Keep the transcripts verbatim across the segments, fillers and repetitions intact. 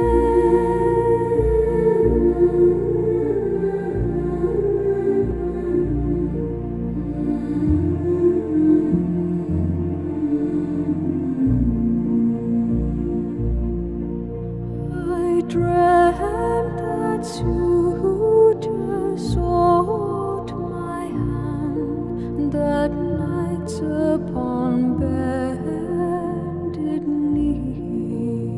Dreamt that suitor sought my hand, that nights upon bended knee,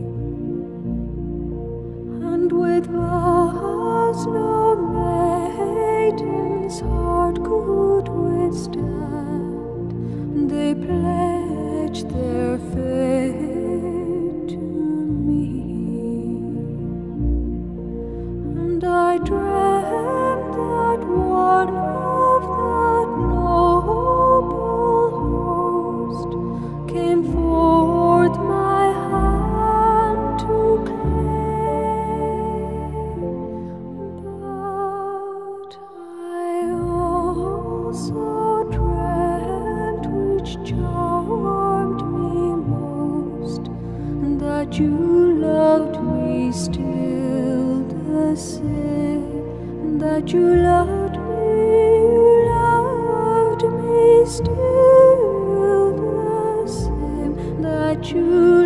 and with vows no maiden's heart could withstand, they pledged their fate to me. And I dreamt that one of that noble host came forth my hand to claim, but I also dreamt, which charmed me most, that you loved me still the same, that you loved me, you loved me still the same, that you